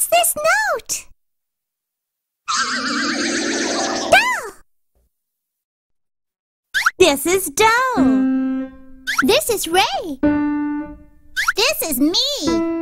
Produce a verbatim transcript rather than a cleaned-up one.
What's this note? Do! This is Do. This is Ray. This is me.